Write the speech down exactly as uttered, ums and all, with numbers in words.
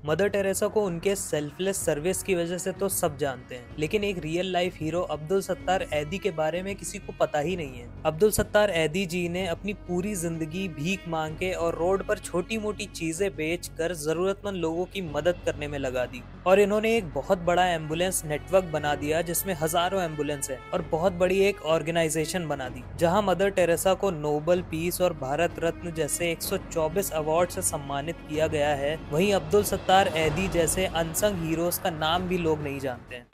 Mother Teresa को उनके selfless service की वजह से तो सब जानते हैं, लेकिन एक real life hero Abdul Sattar Edhi के बारे में किसी को पता ही नहीं है। अब्दुल सत्तार ऐदी जी ने अपनी पूरी जिंदगी भीख मांग के और रोड पर छोटी मोटी चीजें बेचकर जरूरतमंद लोगों की मदद करने में लगा दी, और इन्होंने एक बहुत बड़ा एम्बुलेंस नेटवर्क बना दिया जिसमें हजारों एम्बुलेंस है, और बहुत बड़ी एक ऑर्गेनाइजेशन बना दी जहां मदर टेरेसा को नोबल पीस और भारत रत्न जैसे एक सौ चौबीस अवार्ड से सम्मानित किया गया है। वहीं अब्दुल सत्तार ऐदी जैसे अनसंग हीरोज का नाम भी लोग नहीं जानते हैं।